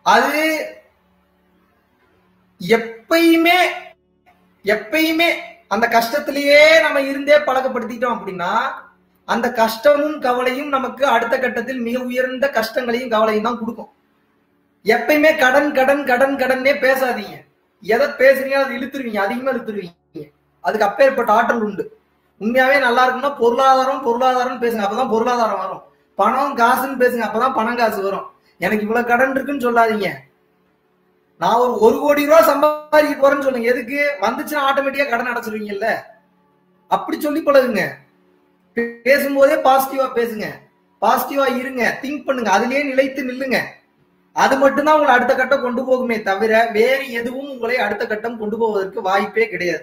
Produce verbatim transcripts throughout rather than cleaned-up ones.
அது எப்பயுமே எப்பயுமே அந்த கஷ்டத்திலேயே நம்ம இருந்தே பழக்கப்படுத்திட்டோம் அப்படின்னா அந்த கஷ்டமும் கவலையும் நமக்கு அடுத்த கட்டத்தில் மிக உயர்ந்த கஷ்டங்களையும் கவலையும் தான் கொடுக்கும். எப்பயுமே கடன் கடன் கடன் கடனே பேசாதீங்க. எதை பேசுறீங்க அதை இழுத்துருவீங்க, அதிகமா இழுத்துருவீங்க. அதுக்கு அப்பேற்பட்ட ஆற்றல் உண்டு. உண்மையாவே நல்லா இருக்குன்னா பொருளாதாரம் பொருளாதாரம் பேசுங்க, அப்பதான் பொருளாதாரம் வரும். பணம் காசுன்னு பேசுங்க, அப்பதான் பணம் காசு வரும். எனக்கு இவ்வளவு கடன் இருக்குன்னு சொல்லாதீங்க. நான் ஒரு ஒரு கோடி ரூபாய் சம்பாதிக்க போறேன்னு சொல்லுங்க. எதுக்கு? வந்துச்சுன்னா ஆட்டோமேட்டிக்கா கடன் அடைச்சிருவீங்கல்ல. அப்படி சொல்லி பழகுங்க. பேசும்போதே பாசிட்டிவா பேசுங்க, பாசிட்டிவா இருங்க, திங்க் பண்ணுங்க, அதுலயே நிலைத்து நில்லுங்க. அது மட்டும்தான் உங்களை அடுத்த கட்டம் கொண்டு போகுமே தவிர வேறு எதுவும் உங்களை அடுத்த கட்டம் கொண்டு போவதற்கு வாய்ப்பே கிடையாது.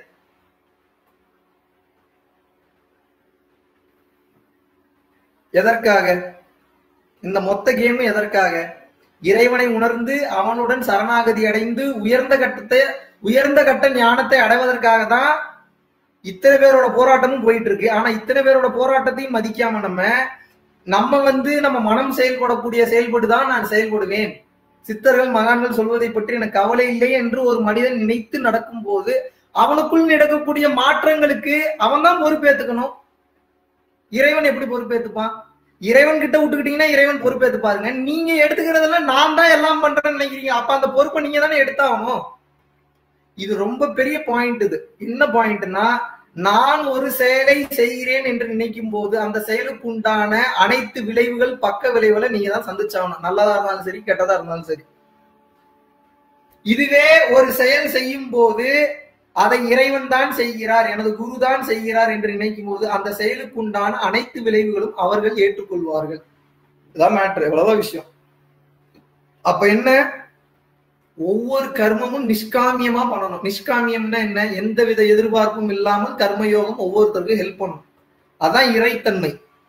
எதற்காக இந்த மொத்த கேம்? எதற்காக? இறைவனை உணர்ந்து அவனுடன் சரணாகதி அடைந்து உயர்ந்த கட்டத்தை உயர்ந்த கட்ட ஞானத்தை அடைவதற்காக தான் இத்தனை பேரோட போராட்டமும் போயிட்டு இருக்கு. ஆனா இத்தனை பேரோட போராட்டத்தையும் மதிக்காம நம்ம நம்ம வந்து நம்ம மனம் செயல்படக்கூடிய செயல்படுதான் நான் செயல்படுவேன், சித்தர்கள் மகான்கள் சொல்வதை பற்றி எனக்கு கவலை இல்லை என்று ஒரு மனிதன் நினைத்து நடக்கும் போது அவனுக்குள் நடக்கக்கூடிய மாற்றங்களுக்கு அவன் தான் பொறுப்பேற்றுக்கணும். இறைவன் எப்படி பொறுப்பேற்றுப்பான்? இறைவன் கிட்ட விட்டுக்கிட்டீங்கன்னா இறைவன் பொறுப்பேற்று பாருங்க. நீங்க எடுத்துக்கிறதெல்லாம் நான் தான் எல்லாம் பண்றேன்னு நினைக்கிறீங்க. அப்ப அந்த பொறுப்பை நீங்க தானே எடுத்தாகணும். இது ரொம்ப பெரிய பாயிண்ட். இது என்ன பாயிண்ட்னா, நான் ஒரு செயலை செய்கிறேன் என்று நினைக்கும் போது அந்த செயலுக்கு உண்டான அனைத்து விளைவுகள் பக்க விளைவுகளை நீங்க தான் சந்திச்சாகணும். நல்லதா இருந்தாலும் சரி, கெட்டதா இருந்தாலும் சரி. இதுவே ஒரு செயல் செய்யும் போது அதை இறைவன் தான் செய்கிறார், எனது குரு தான் செய்கிறார் என்று நினைக்கும் போது அந்த செயலுக்கு உண்டான அனைத்து விளைவுகளும் அவர்கள் ஏற்றுக்கொள்வார்கள். இதான் மேட்ரு, எவ்வளவோ விஷயம். அப்ப என்ன? ஒவ்வொரு கர்மமும் நிஷ்காமியமா பண்ணணும். நிஷ்காமியம்னா என்ன? எந்த வித எதிர்பார்ப்பும் இல்லாமல் கர்மயோகம் ஒவ்வொருத்தருக்கும் ஹெல்ப் பண்ணும். அதான் இறைத்தன்மை.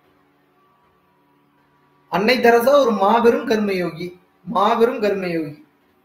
அன்னை தெரசா ஒரு மாபெரும் கர்மயோகி, மாபெரும் கர்மயோகி.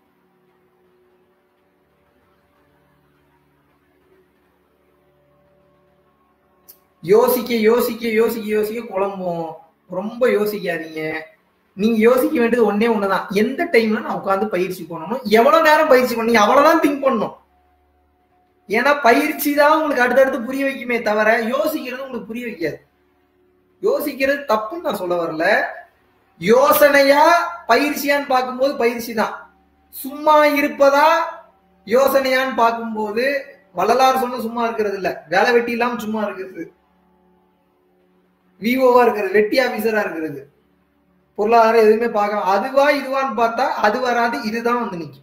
யோசிக்க யோசிக்க யோசிக்க யோசிக்க குழம்பும். ரொம்ப யோசிக்காதீங்க. நீங்க யோசிக்க வேண்டியது ஒன்னே ஒண்ணுதான், எந்த டைம்ல நான் உட்காந்து பயிற்சி பண்ணணும், எவ்வளவு நேரம் பயிற்சி பண்ணீங்க, அவ்வளவுதான் திங்க் பண்ணணும். ஏன்னா பயிற்சி தான் உங்களுக்கு அடுத்தடுத்து புரிய வைக்குமே தவிர யோசிக்கிறது உங்களுக்கு புரிய வைக்காது. யோசிக்கிறது தப்புன்னு நான் சொல்ல வரல. யோசனையா பயிற்சியான்னு பார்க்கும்போது பயிற்சி தான். சும்மா இருப்பதா யோசனையான்னு பார்க்கும்போது வள்ளலார் சொன்ன சும்மா இருக்கிறது இல்ல, வேலை வெட்டி இல்லாம சும்மா இருக்கிறது, விஓவா இருக்கிறது, வெட்டி ஆபீசரா இருக்கிறது, பொருளாதாரம் எதுவுமே பார்க்க அதுவா இதுவான்னு பார்த்தா அது வராது, இதுதான் வந்து நிற்கும்.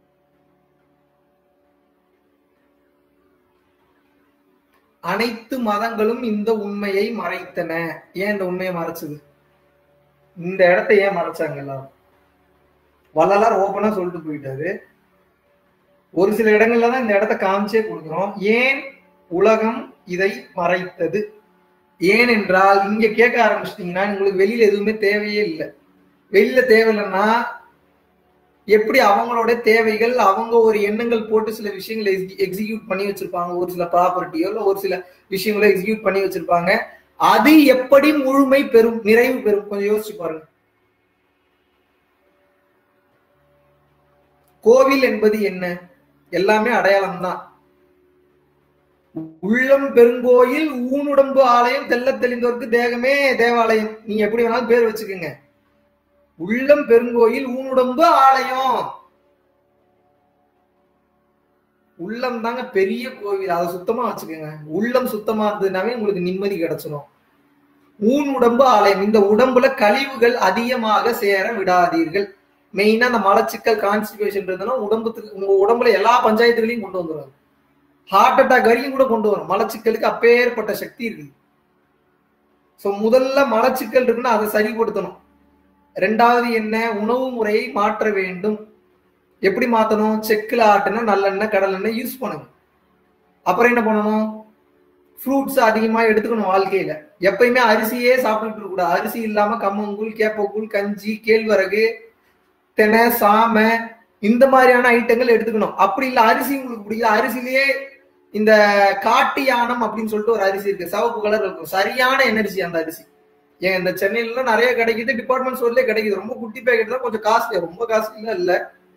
அனைத்து மதங்களும் இந்த உண்மையை மறைத்தன. ஏன் இந்த உண்மையை மறைச்சது? இந்த இடத்தை ஏன் மறைச்சாங்க எல்லாரும்? வள்ளலார் ஓப்பனா சொல்லிட்டு போயிட்டாரு. ஒரு சில இடங்கள்ல தான் இந்த இடத்த காமிச்சே கொடுக்குறோம். ஏன் உலகம் இதை மறைத்தது? ஏனென்றால் இங்க கேட்க ஆரம்பிச்சிட்டீங்கன்னா உங்களுக்கு வெளியில எதுவுமே தேவையே இல்லை. வெளியில தேவையில்லைன்னா எப்படி அவங்களோட தேவைகள், அவங்க ஒரு எண்ணங்கள் போட்டு சில விஷயங்களை எக்ஸிக்யூட் பண்ணி வச்சிருப்பாங்க, ஒரு சில ப்ராப்பர்ட்டியோ இல்லை ஒரு சில விஷயங்களை எக்ஸிக்யூட் பண்ணி வச்சிருப்பாங்க. அது எப்படி முழுமை பெறும், நிறைவு பெறும்? கொஞ்சம் யோசிச்சு பாருங்க. கோவில் என்பது என்ன? எல்லாமே அடையாளம் தான். உள்ளம் பெருங்கோயில், ஊனுடம்பு ஆலயம், தெல்ல தெளிந்தோருக்கு தேகமே தேவாலயம். நீங்க எப்படி வேணாலும் பேர் வச்சுக்கோங்க. உள்ளம் பெருங்கோயில், ஊனுடம்பு ஆலயம். உள்ளம் தாங்க பெரிய கோவில், அதை சுத்தமா வச்சுக்கோங்க. உள்ளம் சுத்தமா இருந்ததுனாவே உங்களுக்கு நிம்மதி கிடைச்சிடும். ஊன் உடம்பு ஆலயம். இந்த உடம்புல கழிவுகள் அதிகமாக சேர விடாதீர்கள். மெயினா அந்த மலச்சிக்கல், கான்ஸ்டிபேஷன் இருந்ததுன்னா உடம்புக்கு, உங்க உடம்புல எல்லா பஞ்சாயத்துகளையும் கொண்டு வந்துடும். ஹார்ட் அட்டாக் வரையும் கூட கொண்டு வரும். மலச்சிக்கலுக்கு அப்பேற்பட்ட சக்தி இருக்கு. சோ முதல்ல மலச்சிக்கல் இருக்குன்னா அதை சரிப்படுத்தணும். ரெண்டாவது என்ன? உணவு முறையை மாற்ற வேண்டும். எப்படி மாத்தணும்? செக்குல ஆட்டுனா நல்லெண்ணெய், கடலெண்ணெய் யூஸ் பண்ணுங்க. அப்புறம் என்ன பண்ணணும்? ஃப்ரூட்ஸ் அதிகமா எடுத்துக்கணும். வாழ்க்கையில எப்பயுமே அரிசியே சாப்பிட்டுட்டு இருக்க கூடாது. அரிசி இல்லாம கம்மங்கூழ், கேப்பக்கூழ், கஞ்சி, கேழ்வரகு, தெனை, சாமை, இந்த மாதிரியான ஐட்டங்கள் எடுத்துக்கணும். அப்படி இல்ல அரிசி உங்களுக்கு பிடிக்கல, அரிசிலேயே இந்த காட்டு யானம் அப்படின்னு சொல்லிட்டு ஒரு அரிசி இருக்கு, சிவப்பு கலர் இருக்கும், சரியான எனர்ஜி அந்த அரிசி. ஏன் இந்த சென்னையில நிறைய கிடைக்குது, டிபார்ட்மெண்ட் ஸ்டோர்லயே கிடைக்குது. ரொம்ப குட்டி பேக்கெட் தான், கொஞ்சம் காஸ்ட்லி, ரொம்ப காஸ்ட்லியா இல்ல.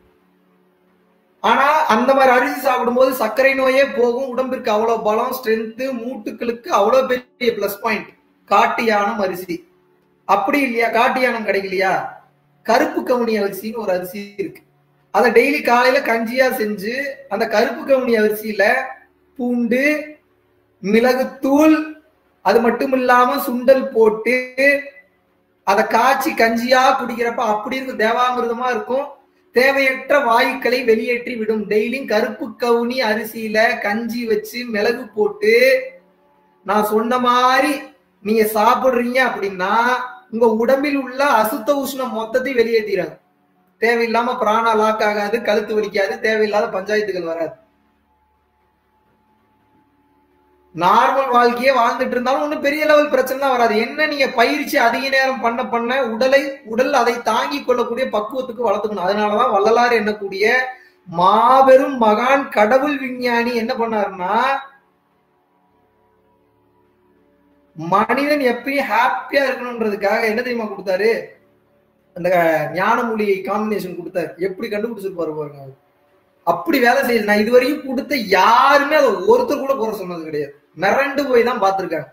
ஆனா அந்த மாதிரி அரிசி சாப்பிடும்போது சர்க்கரை நோயே போகும். உடம்பிற்கு அவ்வளவு பலம், ஸ்ட்ரென்த், மூட்டுக்களுக்கு அவ்வளவு பெரிய பிளஸ் பாயிண்ட். காட்டு யானம் அரிசி. அப்படி இல்லையா, காட்டு யானம் கிடைக்கலையா, கருப்பு கவுனி அரிசின்னு ஒரு அரிசி இருக்கு. அதை டெய்லி காலையில கஞ்சியா செஞ்சு அந்த கருப்பு கவுனி அரிசியில பூண்டு, மிளகுத்தூள், அது மட்டும் இல்லாம சுண்டல் போட்டு அதை காய்ச்சி கஞ்சியா குடிக்கிறப்ப அப்படி இருக்கும், தேவாமிர்தமா இருக்கும். தேவையற்ற வாயுக்களை வெளியேற்றி விடும். டெய்லியும் கருப்பு கவுனி அரிசியில கஞ்சி வச்சு மிளகு போட்டு நான் சொன்ன மாதிரி நீங்க சாப்பிடுறீங்க அப்படின்னா உங்க உடம்பில் உள்ள அசுத்த உஷ்ணம் மொத்தத்தை வெளியேற்றிறாங்க. தேவையில்லாம பிராணா லாக் ஆகாது, கழுத்து வலிக்காது, தேவையில்லாத பஞ்சாயத்துகள் வராது. நார்மல் வாழ்க்கையே வாழ்ந்துட்டு இருந்தாலும் ஒன்னும் பெரிய லெவல் பிரச்சனை தான் வராது. என்ன, நீங்க பயிற்சி அதிக நேரம் பண்ண பண்ண உடலை உடல் அதை தாங்கி கொள்ளக்கூடிய பக்குவத்துக்கு வளர்த்துக்கணும். அதனாலதான் வள்ளலார் என்னக்கூடிய மாபெரும் மகான் கடவுள் விஞ்ஞானி என்ன பண்ணாருன்னா, மனிதன் எப்பயும் ஹாப்பியா இருக்கணும்ன்றதுக்காக என்ன தெரியுமா கொடுத்தாரு, அந்த ஞான மூலிகை காம்பினேஷன் கொடுத்தாரு. எப்படி கண்டுபிடிச்சிருப்பாரு பாருங்க. அப்படி வேலை செய்யல. நான் இதுவரையும் கொடுத்த யாருமே அதை ஒருத்தர் கூட குறை சொன்னது கிடையாது. மிரண்டு போய் தான் பார்த்திருக்காங்க.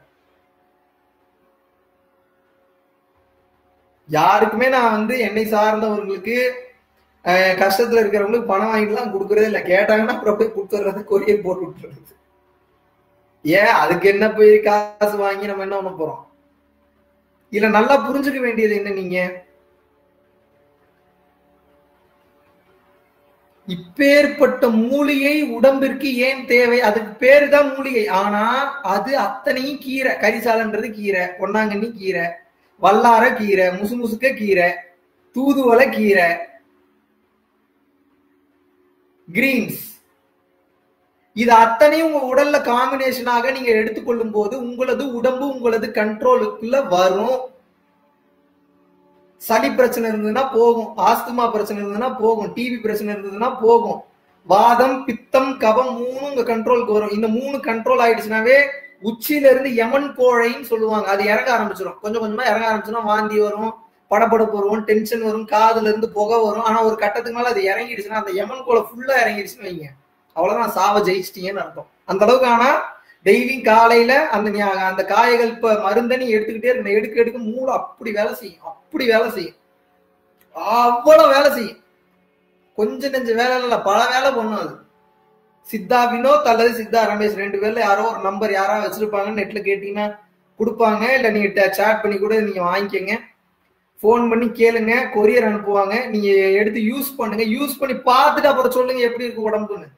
யாருக்குமே நான் வந்து என்னை சார்ந்தவர்களுக்கு கஷ்டத்துல இருக்கிறவங்களுக்கு பணம் வாங்கிட்டுலாம் கொடுக்கறதே இல்லை. கேட்டாங்கன்னா அப்புறம் போய் கொடுத்துறது, கொரியர் போட்டு விட்டுறது. ஏன் அதுக்கு என்ன போய் காசு வாங்கி நம்ம என்ன பண்ண போறோம்? இல்ல, நல்லா புரிஞ்சுக்க வேண்டியது என்ன, நீங்க இப்பேற்பட்ட மூலிகை உடம்பிற்கு ஏன் தேவை? அதுக்கு பேரு தான் மூலிகை. ஆனா அது அத்தனையும் கீரை. கரிசாலன்றது கீரை, பொன்னாங்கண்ணி கீரை, வல்லார கீரை, முசுமுசுக்க கீரை, தூதுவளை கீரை, கிரீன்ஸ், இது அத்தனையும் உங்க உடல்ல காம்பினேஷனாக நீங்க எடுத்துக்கொள்ளும் போது உங்களது உடம்பு உங்களது கண்ட்ரோலுக்குள்ள வரும். சளி பிரச்சனை இருந்ததுன்னா போகும், ஆஸ்துமா பிரச்சனை இருந்ததுன்னா போகும், டிபி பிரச்சனை இருந்ததுன்னா போகும், வாதம், பித்தம், கபம் மூணு உங்க கண்ட்ரோலுக்கு வரும். இந்த மூணு கண்ட்ரோல் ஆயிடுச்சுனாவே உச்சியில இருந்து யமன் கோழைன்னு சொல்லுவாங்க, அது இறங்க ஆரம்பிச்சிடும். கொஞ்சம் கொஞ்சமா இறங்க ஆரம்பிச்சுன்னா வாந்தி வரும், படப்படப்பு வரும், டென்ஷன் வரும், காதுல இருந்து புகை வரும். ஆனா ஒரு கட்டத்துக்கு மேல அது இறங்கிடுச்சுன்னா, அந்த யமன் கோலை ஃபுல்லா இறங்கிடுச்சுன்னு வைங்க, அவ்வளவுதான், சாவ ஜெயிச்சிட்டீங்கன்னு அர்த்தம். அந்த அளவுக்கு. ஆனா டெய்லியும் காலையில அந்த அந்த காய்கள் இப்ப மருந்தை நீ எடுத்துக்கிட்டே இருக்கணும். எடுக்க எடுக்க மூளை அப்படி வேலை செய்யும், அப்படி வேலை செய்யும், அவ்வளவு வேலை செய்யும். கொஞ்சம் நெஞ்ச வேலை இல்ல, பல வேலை பண்ணும் அது. சித்தா வினோத் அல்லது சித்தா ரமேஷ் ரெண்டு பேர்ல யாரோ ஒரு நம்பர் யாராவது வச்சிருப்பாங்கன்னு நெட்ல கேட்டீங்கன்னா கொடுப்பாங்க. இல்ல நீங்க சேட் பண்ணி கூட நீங்க வாங்கிக்கங்க, போன் பண்ணி கேளுங்க, கொரியர் அனுப்புவாங்க. நீங்க எடுத்து யூஸ் பண்ணுங்க. யூஸ் பண்ணி பார்த்துட்டு அப்புறம் சொல்லுங்க எப்படி இருக்கு உடம்புன்னு.